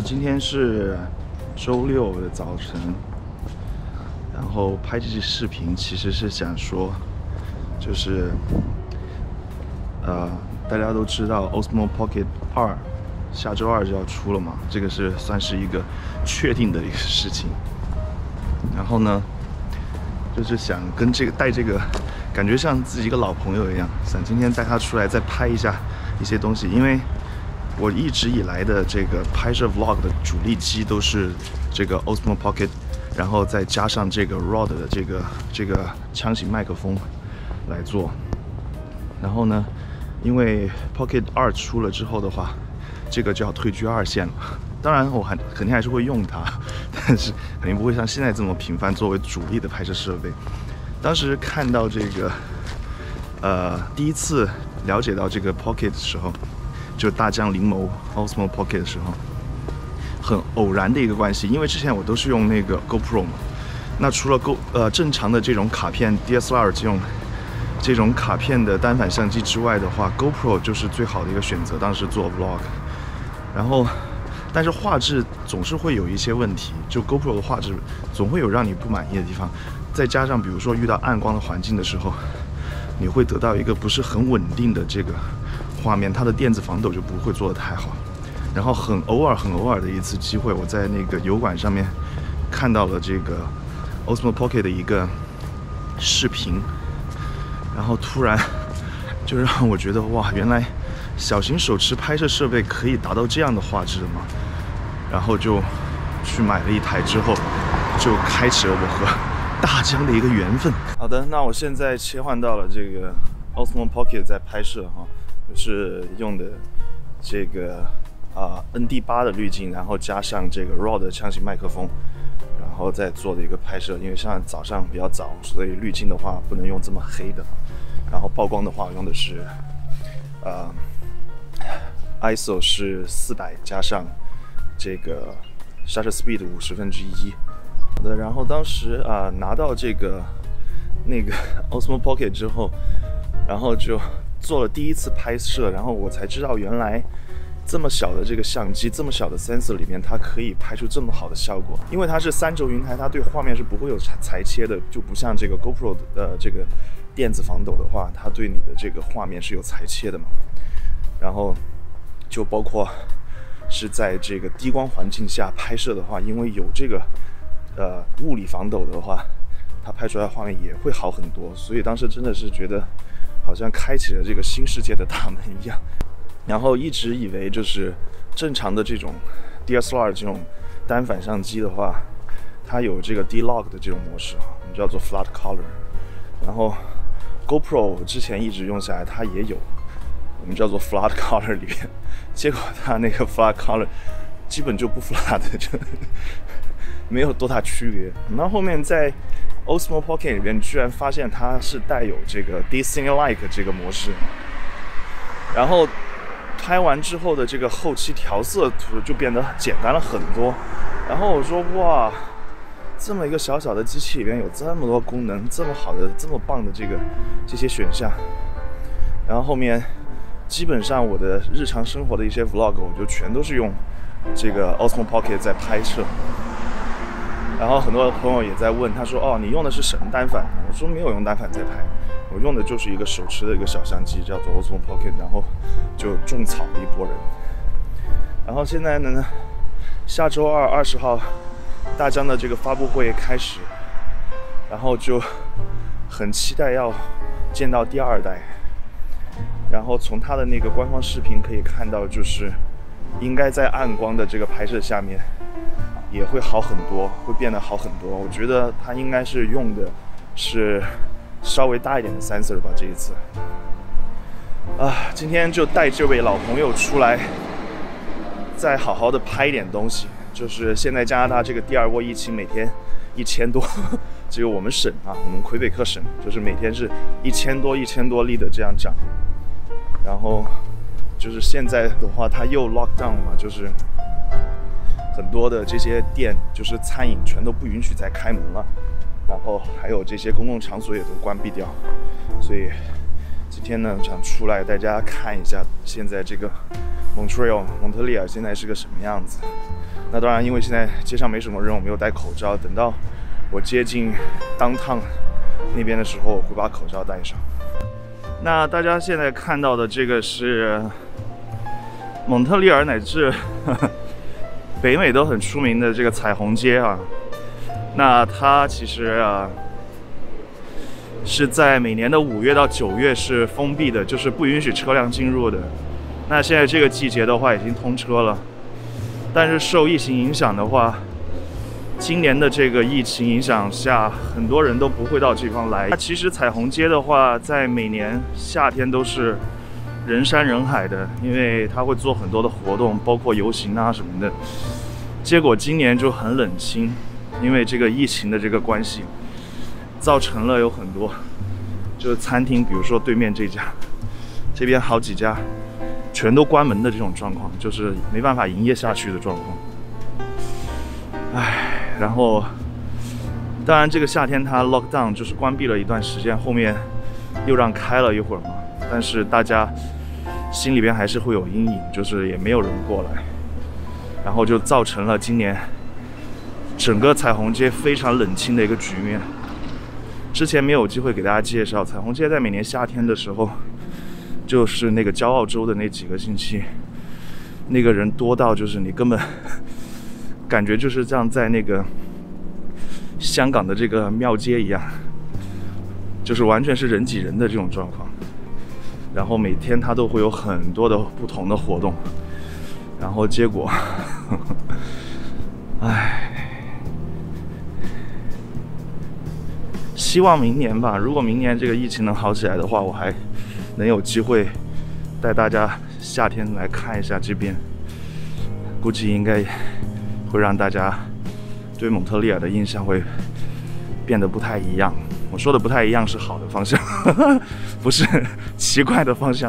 今天是周六的早晨，然后拍这期视频其实是想说，就是大家都知道 Osmo Pocket 2下周2就要出了嘛，这个是算是一个确定的一个事情。然后呢，就是想跟带这个，感觉像自己一个老朋友一样，想今天带他出来再拍一下一些东西，因为我一直以来的这个拍摄 vlog 的主力机都是这个 Osmo Pocket， 然后再加上这个 Rode 的这个枪型麦克风来做。然后呢，因为 Pocket 2出了之后的话，这个就要退居2线了。当然，我肯定还是会用它，但是肯定不会像现在这么频繁作为主力的拍摄设备。当时看到这个，第一次了解到这个 Pocket 的时候，就大疆灵眸 Osmo Pocket 的时候，很偶然的一个关系，因为之前我都是用那个 GoPro 嘛，那除了正常的这种卡片 DSLR 这种卡片的单反相机之外的话 ，GoPro 就是最好的一个选择。当时做 vlog， 然后但是画质总是会有一些问题，就 GoPro 的画质总会有让你不满意的地方，再加上比如说遇到暗光的环境的时候，你会得到一个不是很稳定的这个画面，它的电子防抖就不会做得太好。然后很偶尔的一次机会，我在那个油管上面看到了这个 Osmo Pocket 的一个视频，然后突然就让我觉得哇，原来小型手持拍摄设备可以达到这样的画质的吗？然后就去买了一台之后，就开启了我和大疆的一个缘分。好的，那我现在切换到了这个 Osmo Pocket 在拍摄哈，就是用的这个ND8的滤镜，然后加上这个 Rode 的枪型麦克风，然后再做的一个拍摄。因为像早上比较早，所以滤镜的话不能用这么黑的，然后曝光的话用的是ISO 是400加上这个 shutter speed 1/50。好的，然后当时拿到那个 Osmo Pocket 之后，然后就做了第一次拍摄，然后我才知道原来这么小的这个相机，这么小的 sensor 里面，它可以拍出这么好的效果。因为它是3轴云台，它对画面是不会有裁切的，就不像这个 GoPro 的这个电子防抖的话，它对你的这个画面是有裁切的嘛。然后就包括是在这个低光环境下拍摄的话，因为有这个物理防抖的话，它拍出来的画面也会好很多。所以当时真的是觉得好像开启了这个新世界的大门一样。然后一直以为就是正常的这种 DSLR 这种单反相机的话，它有这个 D-Log 的这种模式，我们叫做 Flat Color。然后 GoPro 之前一直用下来，它也有，我们叫做 Flat Color 里面，结果它那个 Flat Color 基本就不 flat， 就没有多大区别。然后后面在 Osmo Pocket 里面居然发现它是带有这个 D-Cinelike 这个模式，然后拍完之后的这个后期调色图就变得简单了很多。然后我说哇，这么一个小小的机器里面有这么多功能，这么好的这么棒的这些选项。然后后面基本上我的日常生活的一些 vlog 我就全都是用这个 Osmo Pocket 在拍摄。然后很多朋友也在问，他说哦，你用的是什么单反？我说没有用单反在拍，我用的就是一个手持的一个小相机，叫做 Osmo Pocket， 然后就种草了一波人。然后现在呢，下周2 20号大疆的这个发布会开始，然后就很期待要见到第2代。然后从它的那个官方视频可以看到，就是应该在暗光的这个拍摄下面也会好很多，会变得好很多。我觉得它应该是用的是稍微大一点的 sensor 吧，这一次。今天就带这位老朋友出来，再好好的拍一点东西。就是现在加拿大这个第2波疫情每天1000多，只有我们省我们魁北克省就是每天是1000多例的这样涨。然后就是现在的话，它又 lock down 了嘛，就是很多的这些店，就是餐饮全都不允许再开门了，然后还有这些公共场所也都关闭掉。所以今天呢，想出来大家看一下现在这个蒙特利尔现在是个什么样子。那当然，因为现在街上没什么人，我没有戴口罩。等到我接近downtown那边的时候，我会把口罩戴上。那大家现在看到的这个是蒙特利尔乃至北美都很出名的这个彩虹街啊。那它其实是在每年的5月到9月是封闭的，就是不允许车辆进入的。那现在这个季节的话已经通车了，但是受疫情影响的话，今年的这个疫情影响下，很多人都不会到这地方来。那其实彩虹街的话，在每年夏天都是人山人海的，因为它会做很多的活动，包括游行啊什么的。结果今年就很冷清，因为这个疫情的这个关系，造成了有很多就是餐厅，比如说对面这家，这边好几家全都关门的这种状况，就是没办法营业下去的状况。然后当然这个夏天它 lock down 就是关闭了一段时间，后面又让开了一会儿嘛，但是大家心里边还是会有阴影，就是也没有人过来，然后就造成了今年整个彩虹街非常冷清的一个局面。之前没有机会给大家介绍，彩虹街在每年夏天的时候，就是那个骄傲州的那几个星期，那个人多到就是你根本感觉就是像在那个香港的这个庙街一样，就是完全是人挤人的这种状况。然后每天他都会有很多的不同的活动，然后结果希望明年吧，如果明年这个疫情能好起来的话，我还能有机会带大家夏天来看一下这边，估计应该会让大家对蒙特利尔的印象会变得不太一样。我说的不太一样是好的方向，不是奇怪的方向。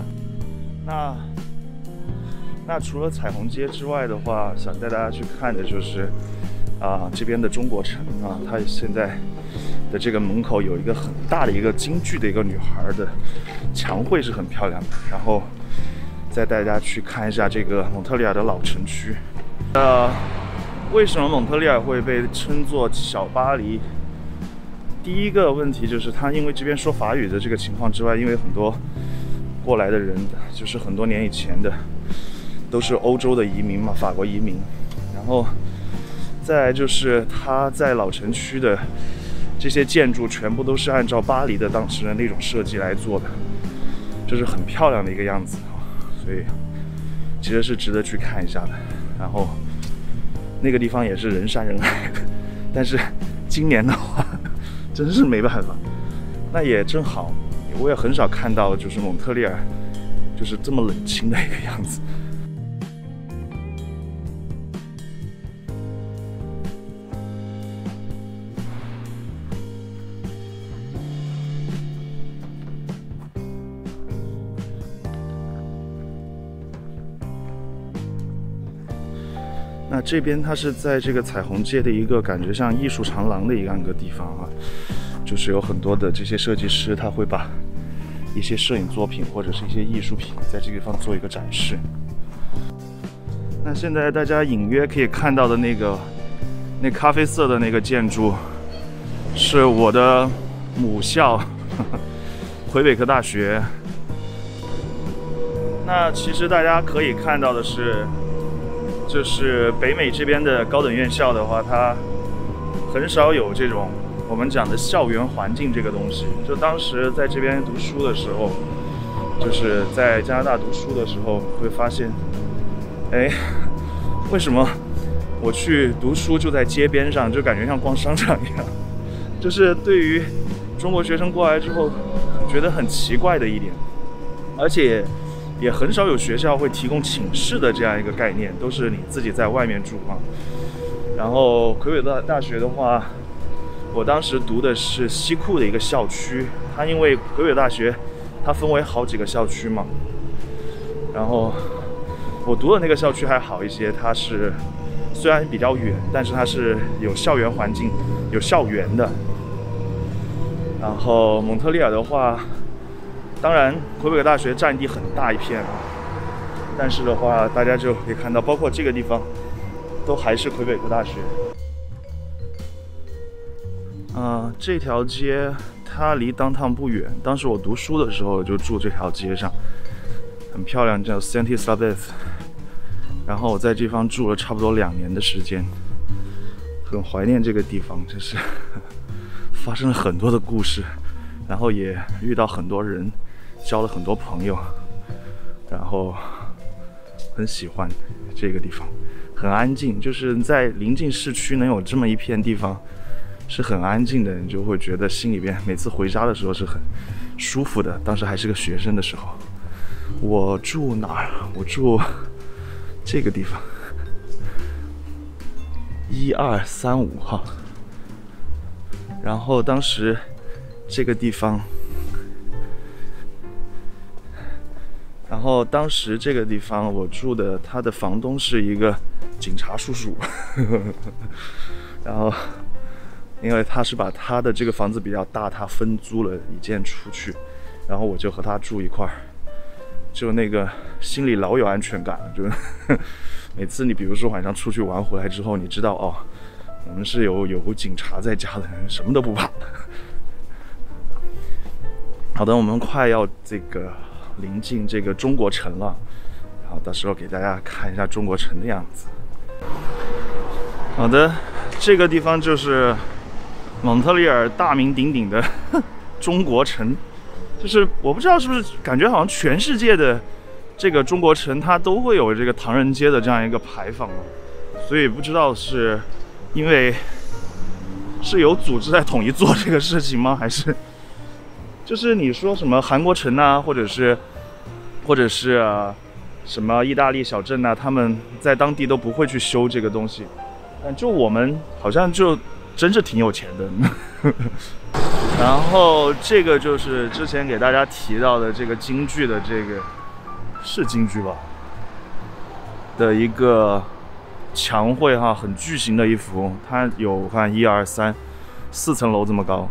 那除了彩虹街之外的话，想带大家去看的就是这边的中国城啊，它现在的这个门口有一个很大的一个京剧的一个女孩的墙绘是很漂亮的，然后再带大家去看一下这个蒙特利尔的老城区。为什么蒙特利尔会被称作小巴黎？第一个问题就是它因为这边说法语的这个情况之外，因为很多过来的人就是很多年以前的都是欧洲的移民嘛，法国移民，然后再来就是它在老城区的这些建筑全部都是按照巴黎的当时的那种设计来做的，就是很漂亮的一个样子，所以其实是值得去看一下的。然后那个地方也是人山人海的，但是今年的话真是没办法。那也正好，我也很少看到就是蒙特利尔就是这么冷清的一个样子。那这边它是在这个彩虹街的一个感觉像艺术长廊的一个地方啊，就是有很多的这些设计师，他会把一些摄影作品或者是一些艺术品在这个地方做一个展示。那现在大家隐约可以看到的那咖啡色的那个建筑，是我的母校魁北克大学。那其实大家可以看到的是，就是北美这边的高等院校的话，它很少有这种我们讲的校园环境这个东西。就当时在这边读书的时候，就是在加拿大读书的时候，会发现，为什么我去读书就在街边上，就感觉像逛商场一样？就是对于中国学生过来之后，觉得很奇怪的一点，而且也很少有学校会提供寝室的这样一个概念，都是你自己在外面住啊。然后魁北克大学的话，我当时读的是西库的一个校区，它因为魁北克大学它分为好几个校区嘛，然后我读的那个校区还好一些，它是虽然比较远，但是它是有校园环境、有校园的。然后蒙特利尔的话， 当然，魁北克大学占地很大一片啊，但是的话，大家就可以看到，包括这个地方，都还是魁北克大学。这条街它离 downtown 不远，当时我读书的时候就住这条街上，很漂亮，叫 Saint Elizabeth。然后我在这地方住了差不多2年的时间，很怀念这个地方，就是发生了很多的故事，然后也遇到很多人，交了很多朋友，然后很喜欢这个地方，很安静，就是在临近市区能有这么一片地方是很安静的，你就会觉得心里边每次回家的时候是很舒服的。当时还是个学生的时候，我住哪儿？我住这个地方，1235号。然后当时这个地方，我住的，他的房东是一个警察叔叔，然后因为他是把他的这个房子比较大，他分租了一间出去，然后我就和他住一块儿，就那个心里老有安全感了，就每次你比如说晚上出去玩回来之后，你知道哦，我们是有警察在家的，什么都不怕。好的，我们快要临近这个中国城了，然后到时候给大家看一下中国城的样子。好的，这个地方就是蒙特利尔大名鼎鼎的中国城，就是我不知道是不是感觉好像全世界的这个中国城它都会有这个唐人街的这样一个牌坊，所以不知道是因为是有组织在统一做这个事情吗？还是就是你说什么韩国城啊，或者是什么意大利小镇啊，他们在当地都不会去修这个东西，但就我们好像就真是挺有钱的。然后这个就是之前给大家提到的这个京剧的这个是京剧吧的一个墙绘哈，很巨型的一幅，它有我看1、2、3、4层楼这么高。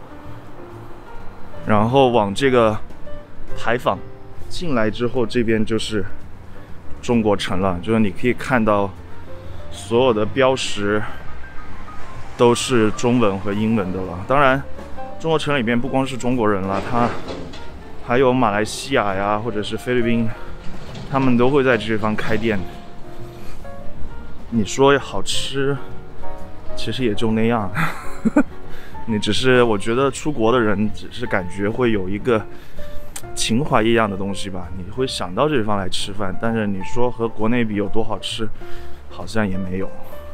然后往这个牌坊进来之后，这边就是中国城了，就是你可以看到所有的标识都是中文和英文的了。当然，中国城里面不光是中国人了，它还有马来西亚呀，或者是菲律宾，他们都会在这地方开店。你说好吃，其实也就那样。你只是，我觉得出国的人只是感觉会有一个情怀一样的东西吧，你会想到这地方来吃饭，但是你说和国内比有多好吃，好像也没有。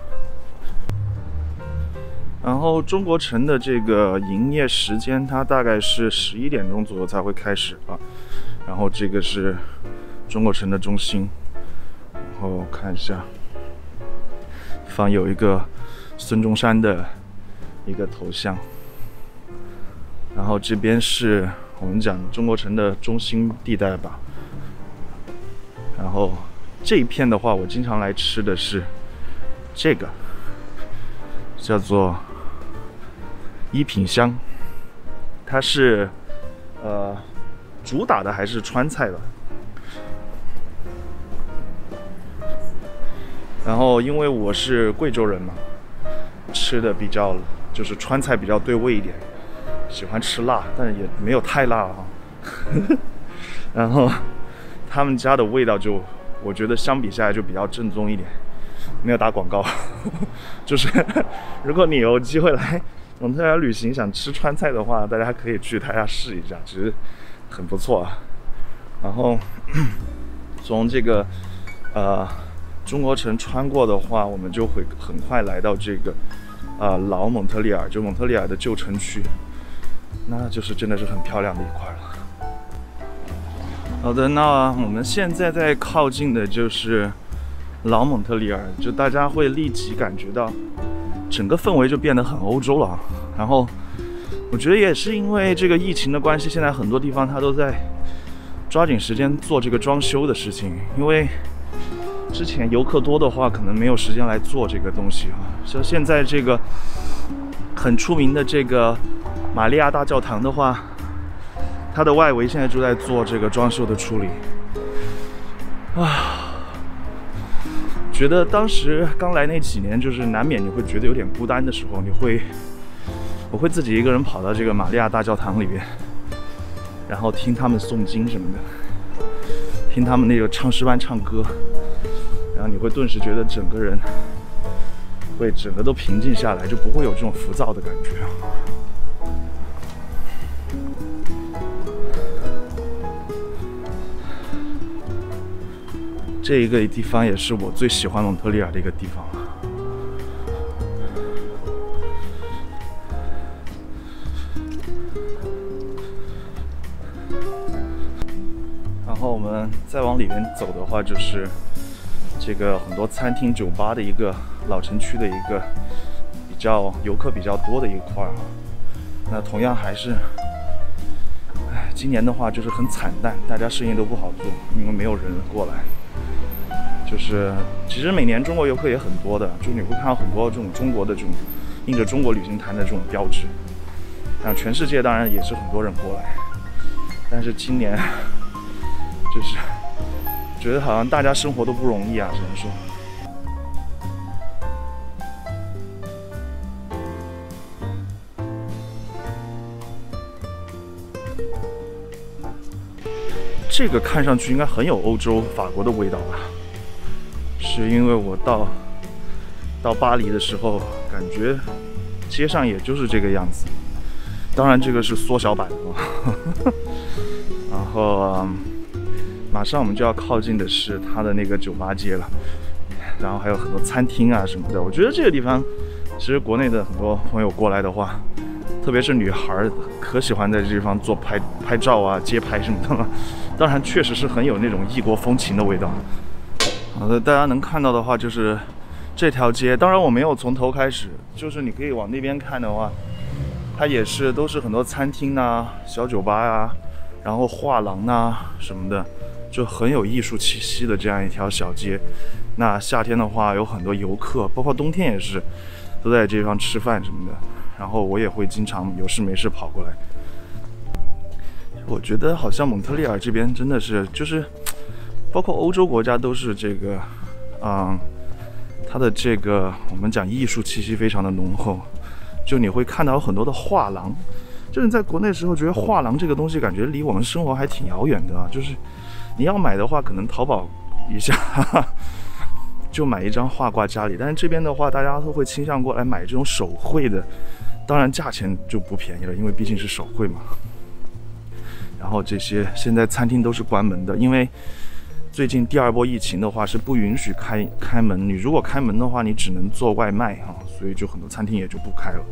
然后中国城的这个营业时间，它大概是11点钟左右才会开始啊。然后这个是中国城的中心，然后看一下，放有一个孙中山的一个头像，然后这边是我们讲中国城的中心地带吧。然后这一片的话，我经常来吃的是这个，叫做一品香，它是主打的还是川菜吧。然后因为我是贵州人嘛，吃的比较就是川菜比较对味一点，喜欢吃辣，但是也没有太辣啊。然后他们家的味道就我觉得相比下来就比较正宗一点，没有打广告。就是如果你有机会来蒙特利尔旅行，想吃川菜的话，大家可以去他家试一下，其实很不错啊。然后从这个中国城穿过的话，我们就会很快来到这个老蒙特利尔，就蒙特利尔的旧城区，那就是真的是很漂亮的一块了。好的，那我们现在在靠近的就是老蒙特利尔，就大家会立即感觉到整个氛围就变得很欧洲了。然后我觉得也是因为这个疫情的关系，现在很多地方它都在抓紧时间做这个装修的事情，因为之前游客多的话，可能没有时间来做这个东西啊。像现在这个很出名的这个玛利亚大教堂的话， 它的外围现在就在做这个装修的处理啊。觉得当时刚来那几年，就是难免你会觉得有点孤单的时候，我会自己一个人跑到这个玛利亚大教堂里边，然后听他们诵经什么的，听他们那个唱诗班唱歌，然后你会顿时觉得整个人会整个都平静下来，就不会有这种浮躁的感觉。这一个地方也是我最喜欢蒙特利尔的一个地方。然后我们再往里面走的话，就是这个很多餐厅、酒吧的一个老城区的一个比较游客比较多的一块儿。那同样还是，今年的话就是很惨淡，大家生意都不好做，因为没有人过来。就是其实每年中国游客也很多的，就你会看到很多这种中国的这种印着中国旅行团的这种标志。然后全世界当然也是很多人过来，但是今年就是觉得好像大家生活都不容易啊，只能说。这个看上去应该很有欧洲法国的味道吧？是因为我到巴黎的时候，感觉街上也就是这个样子。当然，这个是缩小版的。然后，马上我们就要靠近的是它的那个酒吧街了，然后还有很多餐厅啊什么的。我觉得这个地方，其实国内的很多朋友过来的话，特别是女孩，可喜欢在这地方做拍照啊、街拍什么的了。当然，确实是很有那种异国风情的味道。好的，大家能看到的话就是这条街。当然我没有从头开始，就是你可以往那边看的话，它也是都是很多餐厅啊、小酒吧啊，然后画廊啊什么的，就很有艺术气息的这样一条小街。那夏天的话有很多游客，包括冬天也是，都在这地方吃饭什么的。然后我也会经常有事没事跑过来。我觉得好像蒙特利尔这边真的是就是包括欧洲国家都是这个，它的这个我们讲艺术气息非常的浓厚，就你会看到很多的画廊，就是你在国内的时候觉得画廊这个东西感觉离我们生活还挺遥远的啊，就是你要买的话可能淘宝一下就买一张画挂家里，但是这边的话大家都会倾向过来买这种手绘的，当然价钱就不便宜了，因为毕竟是手绘嘛。然后这些现在餐厅都是关门的，因为最近第二波疫情的话是不允许开门，你如果开门的话，你只能做外卖啊，所以就很多餐厅也就不开了。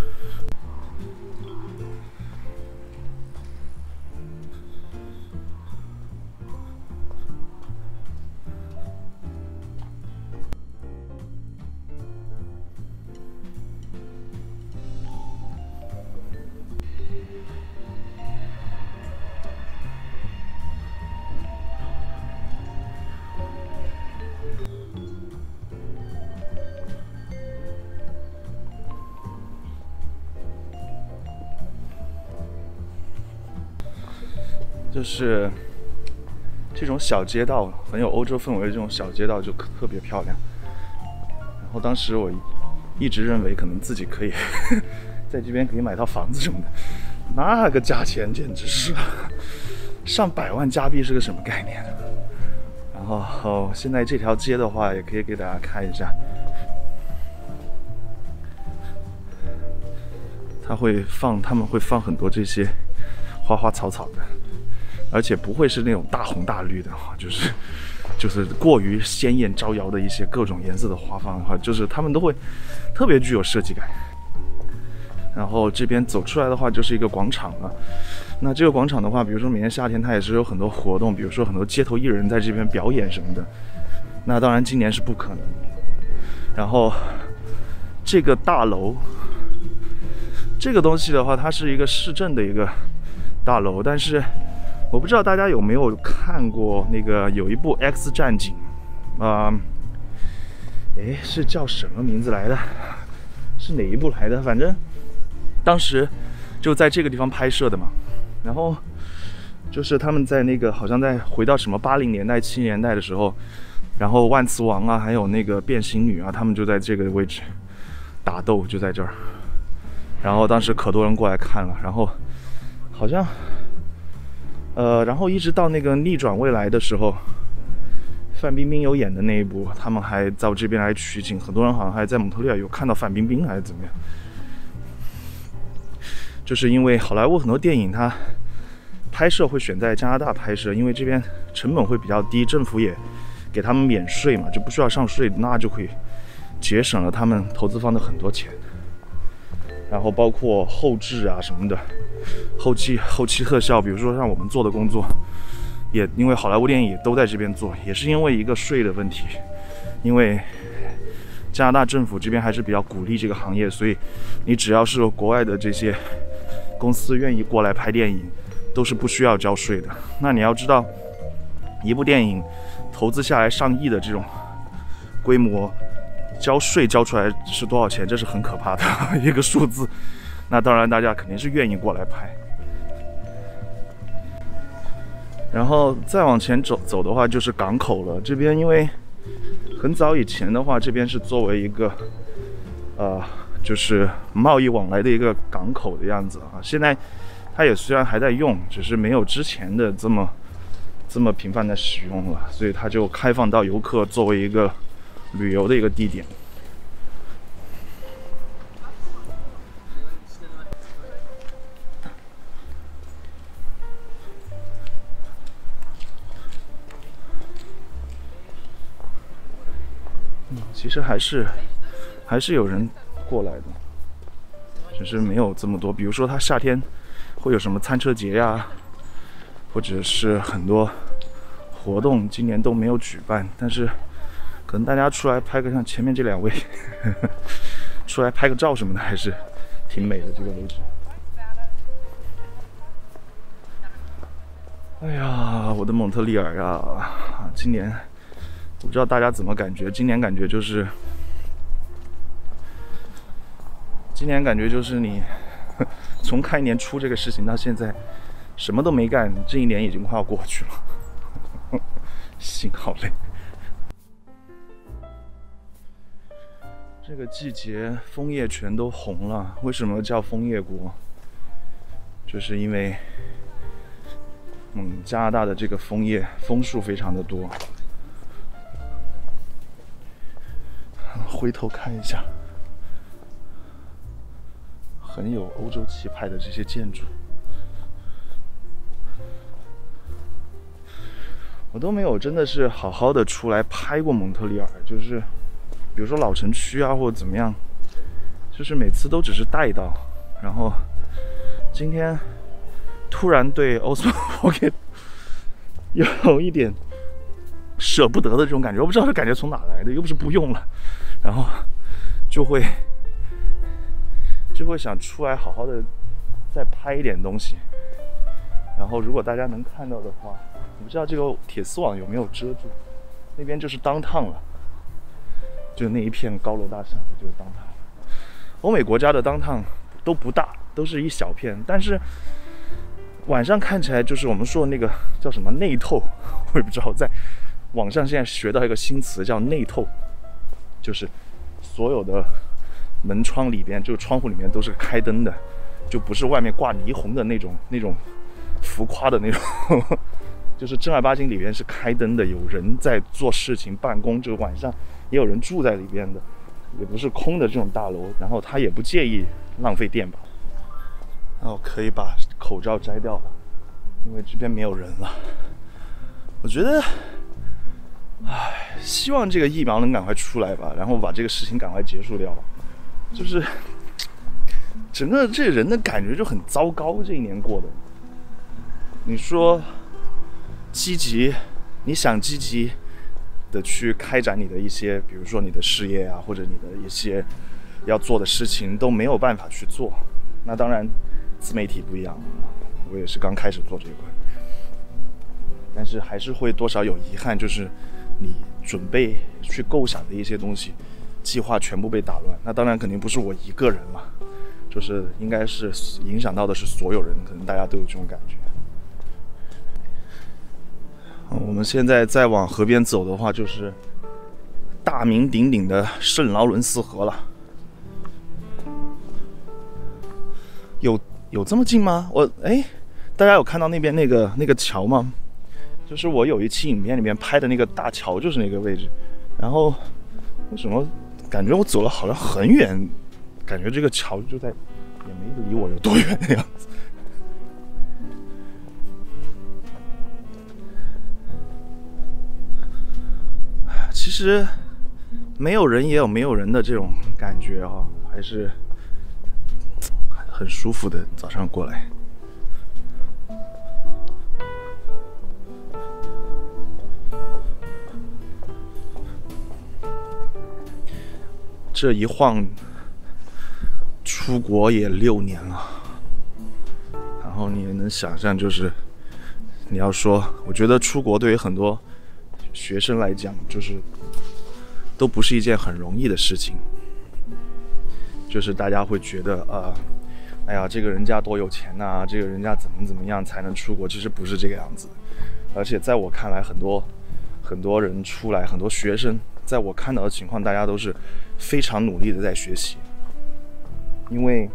就是这种小街道，很有欧洲氛围的这种小街道就特别漂亮。然后当时我一直认为可能自己可以在这边可以买套房子什么的，那个价钱简直是上百万加币是个什么概念？然后现在这条街的话，也可以给大家看一下，他们会放很多这些花花草草的。而且不会是那种大红大绿的哈，就是过于鲜艳招摇的一些各种颜色的花放的话，就是他们都会特别具有设计感。然后这边走出来的话就是一个广场了。那这个广场的话，比如说每年夏天它也是有很多活动，比如说很多街头艺人在这边表演什么的。那当然今年是不可能。然后这个大楼，这个东西的话，它是一个市政的一个大楼，但是我不知道大家有没有看过那个有一部 X 战警是叫什么名字来的？是哪一部来的？反正当时就在这个地方拍摄的嘛。 然后就是他们在那个好像在回到什么80年代、70年代的时候，然后万磁王啊，还有那个变形女啊，他们就在这个位置打斗，就在这儿。然后当时可多人过来看了，然后好像然后一直到那个逆转未来的时候，范冰冰有演的那一部，他们还到这边来取景，很多人好像还在蒙特利尔有看到范冰冰还是怎么样。就是因为好莱坞很多电影它拍摄会选在加拿大拍摄，因为这边成本会比较低，政府也给他们免税嘛，就不需要上税，那就会节省了他们投资方的很多钱。然后包括后制啊什么的，后期特效，比如说像我们做的工作，也因为好莱坞电影也都在这边做，也是因为一个税的问题，因为加拿大政府这边还是比较鼓励这个行业，所以你只要是国外的这些公司愿意过来拍电影，都是不需要交税的。那你要知道，一部电影投资下来上亿的这种规模，交税交出来是多少钱？这是很可怕的一个数字。那当然，大家肯定是愿意过来拍。然后再往前走的话，就是港口了。这边因为很早以前的话，这边是作为一个就是贸易往来的一个港口的样子啊。现在它也虽然还在用，只是没有之前的这么频繁的使用了，所以它就开放到游客作为一个旅游的一个地点。其实还是有人过来的，只是没有这么多。比如说，它夏天会有什么餐车节呀，或者是很多活动，今年都没有举办。但是可能大家出来拍个像前面这2位出来拍个照什么的，还是挺美的这个位置。哎呀，我的蒙特利尔呀，今年我不知道大家怎么感觉，今年感觉就是你从开年初这个事情到现在什么都没干，这一年已经快要过去了心好累。这个季节枫叶全都红了，为什么叫枫叶国？就是因为加拿大的这个枫树非常的多。回头看一下，很有欧洲气派的这些建筑，我都没有真的是好好的出来拍过蒙特利尔，就是比如说老城区啊或者怎么样，就是每次都只是带到，然后今天突然对 Osmo Pocket 有一点舍不得的这种感觉，我不知道这感觉从哪来的，又不是不用了，然后就会想出来好好的再拍一点东西。然后如果大家能看到的话，我不知道这个铁丝网有没有遮住，那边就是 downtown 了，就那一片高楼大厦就是 downtown。欧美国家的 downtown 都不大，都是一小片，但是晚上看起来就是我们说的那个叫什么内透，我也不知道，在网上现在学到一个新词叫内透，就是所有的门窗里边，就是窗户里面都是开灯的，就不是外面挂霓虹的那种浮夸的那种就是正儿八经里边是开灯的，有人在做事情办公，就是晚上也有人住在里边的，也不是空的这种大楼，然后他也不介意浪费电吧。然后可以把口罩摘掉了，因为这边没有人了。我觉得希望这个疫苗能赶快出来吧，然后把这个事情赶快结束掉吧。就是整个这人的感觉就很糟糕，这一年过的。你说积极，你想积极的去开展你的一些，比如说你的事业啊，或者你的一些要做的事情都没有办法去做。那当然自媒体不一样，我也是刚开始做这一块，但是还是会多少有遗憾，就是你准备去构想的一些东西计划全部被打乱。那当然肯定不是我一个人了， 就是应该是影响到的是所有人，可能大家都有这种感觉。我们现在再往河边走的话，就是大名鼎鼎的圣劳伦斯河了。有这么近吗？大家有看到那边那个桥吗？就是我有一期影片里面拍的那个大桥，就是那个位置。然后为什么感觉我走了好像很远，感觉这个桥就在，也没离我有多远的样子。其实没有人也有没有人的这种感觉啊，还是很舒服的。早上过来，这一晃出国也6年了，然后你也能想象，就是你要说，我觉得出国对于很多学生来讲，就是都不是一件很容易的事情。就是大家会觉得哎呀，这个人家多有钱呐，这个人家怎么样才能出国？其实不是这个样子。而且在我看来，很多人出来，很多学生，在我看到的情况，大家都是非常努力的在学习。因为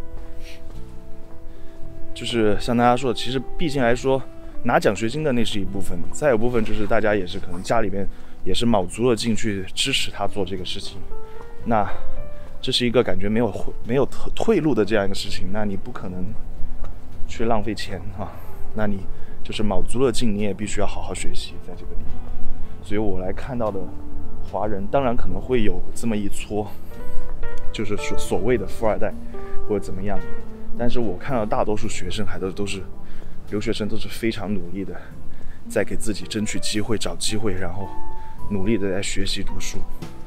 就是像大家说的，其实毕竟来说，拿奖学金的那是一部分，再有部分就是大家也是可能家里边也是卯足了劲去支持他做这个事情。那这是一个感觉没有退路的这样一个事情，那你不可能去浪费钱啊，那你就是卯足了劲，你也必须要好好学习在这个地方。所以我来看到的华人，当然可能会有这么一撮，就是所谓的富二代或者怎么样，但是我看到大多数学生还都是留学生，都是非常努力的，在给自己争取机会、找机会，然后努力的在学习读书。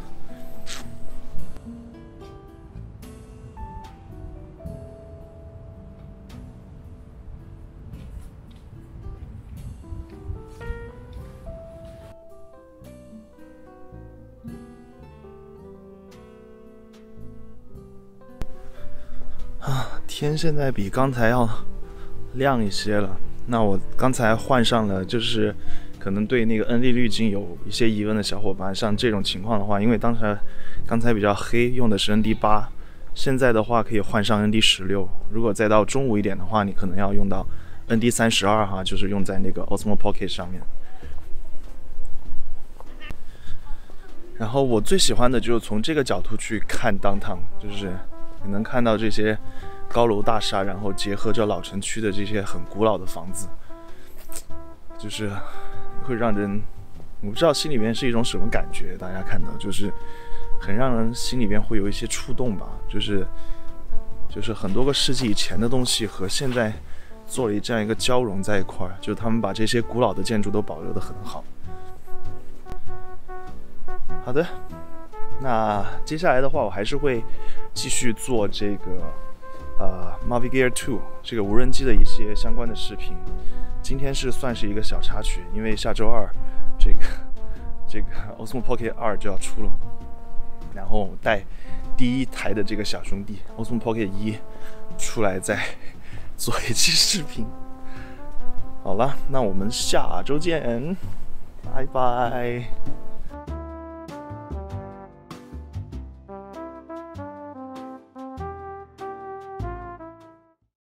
天现在比刚才要亮一些了。那我刚才换上了，就是可能对那个 ND 滤镜有一些疑问的小伙伴，像这种情况的话，因为刚才比较黑，用的是 ND8，现在的话可以换上 ND16。如果再到中午一点的话，你可能要用到 ND32哈，就是用在那个 Osmo Pocket 上面。然后我最喜欢的就是从这个角度去看 Downtown， 就是你能看到这些高楼大厦，然后结合着老城区的这些很古老的房子，就是会让人，我不知道心里面是一种什么感觉。大家看到就是很让人心里面会有一些触动吧，就是很多个世纪以前的东西和现在做了这样一个交融在一块儿，就是他们把这些古老的建筑都保留得很好。好的，那接下来的话，我还是会继续做这个Mavic Air 2这个无人机的一些相关的视频。今天算是一个小插曲，因为下周二这个 Osmo Pocket 2就要出了嘛，然后带第一台的这个小兄弟 Osmo Pocket 1出来再做一期视频。好了，那我们下周见，拜拜。